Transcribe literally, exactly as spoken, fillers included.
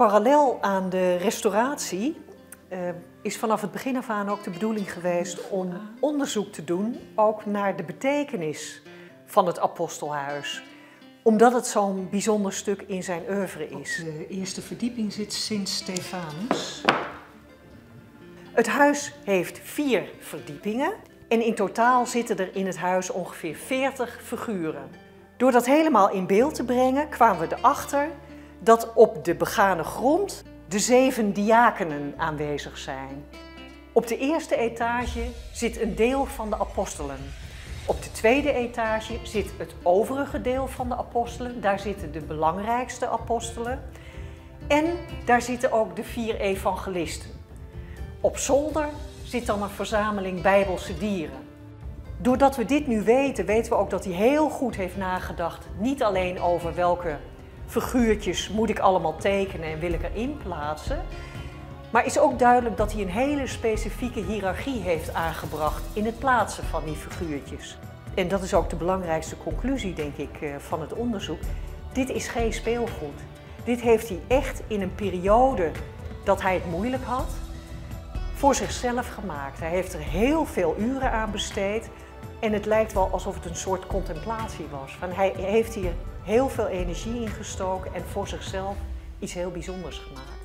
Parallel aan de restauratie uh, is vanaf het begin af aan ook de bedoeling geweest om onderzoek te doen, ook naar de betekenis van het Apostelhuis. Omdat het zo'n bijzonder stuk in zijn oeuvre is. Op de eerste verdieping zit Sint Stefanus. Het huis heeft vier verdiepingen en in totaal zitten er in het huis ongeveer veertig figuren. Door dat helemaal in beeld te brengen kwamen we erachter dat op de begane grond de zeven diakenen aanwezig zijn. Op de eerste etage zit een deel van de apostelen. Op de tweede etage zit het overige deel van de apostelen. Daar zitten de belangrijkste apostelen. En daar zitten ook de vier evangelisten. Op zolder zit dan een verzameling Bijbelse dieren. Doordat we dit nu weten, weten we ook dat hij heel goed heeft nagedacht. Niet alleen over welke figuurtjes moet ik allemaal tekenen en wil ik erin plaatsen. Maar is ook duidelijk dat hij een hele specifieke hiërarchie heeft aangebracht in het plaatsen van die figuurtjes. En dat is ook de belangrijkste conclusie, denk ik, van het onderzoek. Dit is geen speelgoed. Dit heeft hij echt in een periode dat hij het moeilijk had, voor zichzelf gemaakt. Hij heeft er heel veel uren aan besteed en het lijkt wel alsof het een soort contemplatie was. Van hij heeft hier heel veel energie in gestoken en voor zichzelf iets heel bijzonders gemaakt.